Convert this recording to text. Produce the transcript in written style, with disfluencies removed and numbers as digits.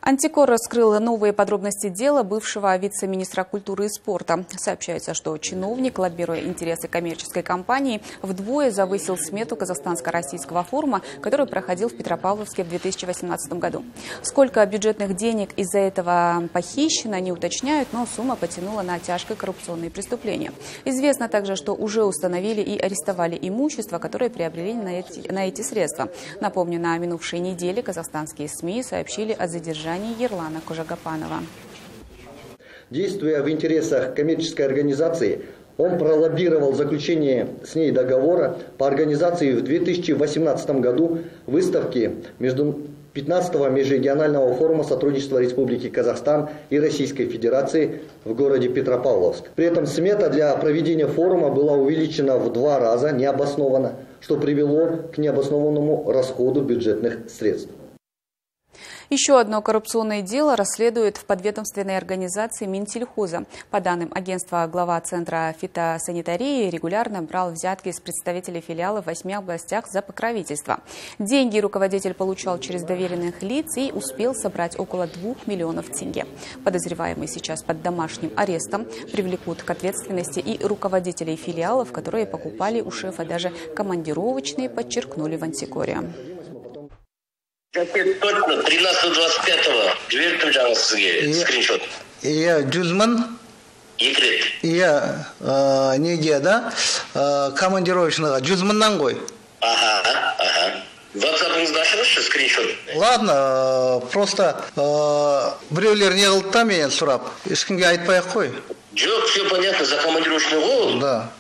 Антикор раскрыл новые подробности дела бывшего вице-министра культуры и спорта. Сообщается, что чиновник, лоббируя интересы коммерческой компании, вдвое завысил смету казахстанско-российского форума, который проходил в Петропавловске в 2018 году. Сколько бюджетных денег из-за этого похищено, не уточняют, но сумма потянула на тяжкие коррупционные преступления. Известно также, что уже установили и арестовали имущество, которое приобрели на эти средства. Напомню, на минувшей неделе казахстанские СМИ сообщили о задержании Ерлана Кожагапанова. Действуя в интересах коммерческой организации, он пролоббировал заключение с ней договора по организации в 2018 году выставки 15-го межрегионального форума сотрудничества Республики Казахстан и Российской Федерации в городе Петропавловск. При этом смета для проведения форума была увеличена в 2 раза необоснованно, что привело к необоснованному расходу бюджетных средств. Еще одно коррупционное дело расследует в подведомственной организации Минсельхоза. По данным агентства, глава Центра фитосанитарии регулярно брал взятки с представителей филиалов в 8 областях за покровительство. Деньги руководитель получал через доверенных лиц и успел собрать около 2 миллионов тенге. Подозреваемый сейчас под домашним арестом. Привлекут к ответственности и руководителей филиалов, которые покупали у шефа даже командировочные, подчеркнули в Антикоре. Точно, 13-25-го. Жібердім жаңа сізге скриншот. Иә, 100 мың. Екі рет. Иә, неге да? Командировочныйға 100 мыңнан ғой. Ага. WhatsApp-ыңызды ашыңызшы, скриншот. Ладно, просто біреулер не қылды да мен сұрап. Ешкімге айтпай-ақ қой. Жоқ, все понятно, за командировочный ғой. Да.